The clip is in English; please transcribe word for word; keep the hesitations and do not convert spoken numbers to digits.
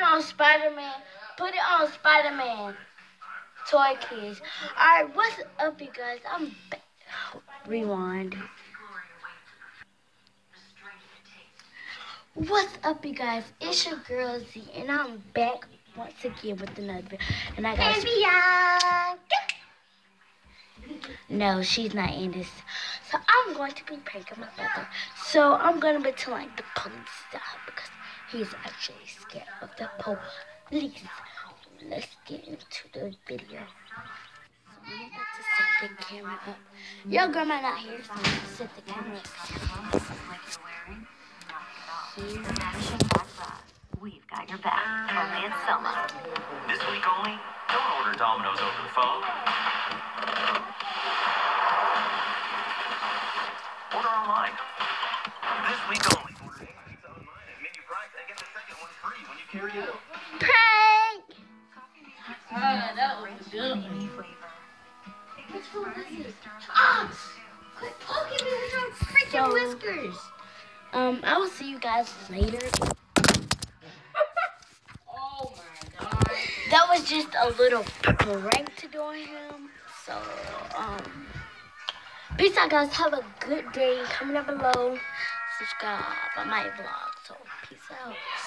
on Spider-Man. Put it on Spider-Man. Toy Kids. Alright, what's up, you guys? I'm back. Rewind. What's up, you guys? It's your girl Z, and I'm back once again with another video. And I got No, she's not in this. So I'm going to be pranking my brother. So I'm going to pretend like the police stop because he's actually scared of the police. Let's get into the video. So I'm about to set the camera up. Your grandma not here, so I'm going to set the camera up. We've got your back. Only in Selma. This week only, don't order Domino's over the phone. Order online. This week only. Order pizza online at menu price and get the second one free when you carry it out. Prank! Ah, that was good. Which one is it? Ah! Quit poking me with your freaking so, whiskers! Um, I will see you guys later. Oh my god. That was just a little prank to do on him. So, um, peace out, guys. Have a good day. Comment down below. Subscribe on my vlog. So, peace out.